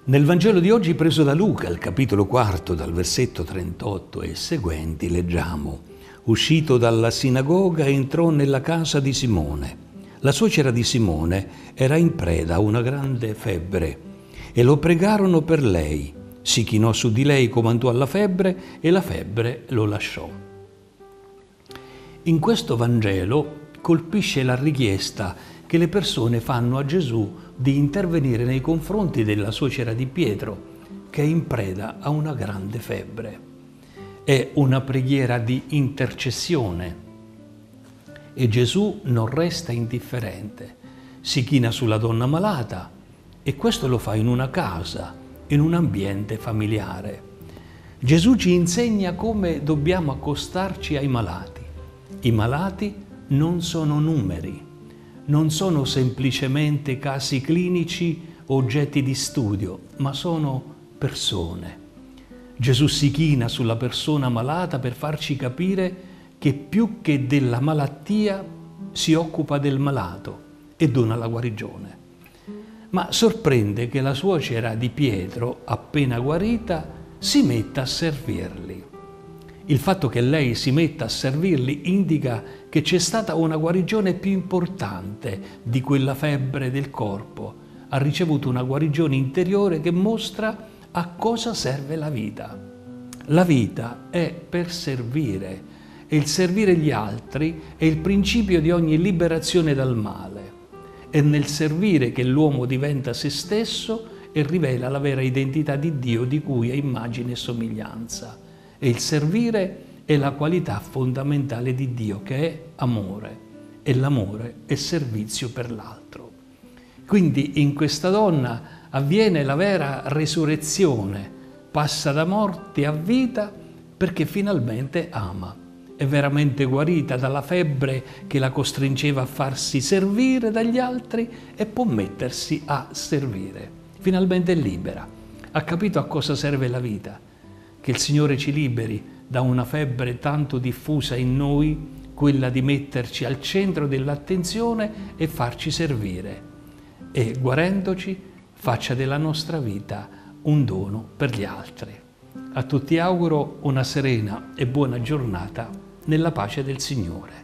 Nel Vangelo di oggi, preso da Luca, al capitolo 4, dal versetto 38 e seguenti, leggiamo: uscito dalla sinagoga, entrò nella casa di Simone. La suocera di Simone era in preda a una grande febbre e lo pregarono per lei. Si chinò su di lei, comandò alla febbre e la febbre lo lasciò. In questo Vangelo colpisce la richiesta che le persone fanno a Gesù di intervenire nei confronti della suocera di Pietro, che è in preda a una grande febbre. È una preghiera di intercessione e Gesù non resta indifferente. Si china sulla donna malata e questo lo fa in una casa, in un ambiente familiare. Gesù ci insegna come dobbiamo accostarci ai malati. I malati non sono numeri, non sono semplicemente casi clinici o oggetti di studio, ma sono persone. Gesù si china sulla persona malata per farci capire che più che della malattia si occupa del malato e dona la guarigione. Ma sorprende che la suocera di Pietro, appena guarita, si metta a servirli. Il fatto che lei si metta a servirli indica che c'è stata una guarigione più importante di quella febbre del corpo. Ha ricevuto una guarigione interiore che mostra a cosa serve la vita. La vita è per servire e il servire gli altri è il principio di ogni liberazione dal male. È nel servire che l'uomo diventa se stesso e rivela la vera identità di Dio di cui è immagine e somiglianza. E il servire è la qualità fondamentale di Dio, che è amore, e l'amore è servizio per l'altro. Quindi in questa donna avviene la vera resurrezione, passa da morte a vita perché finalmente ama. È veramente guarita dalla febbre che la costringeva a farsi servire dagli altri e può mettersi a servire. Finalmente è libera, ha capito a cosa serve la vita. Che il Signore ci liberi da una febbre tanto diffusa in noi, quella di metterci al centro dell'attenzione e farci servire. E guarendoci, faccia della nostra vita un dono per gli altri. A tutti auguro una serena e buona giornata nella pace del Signore.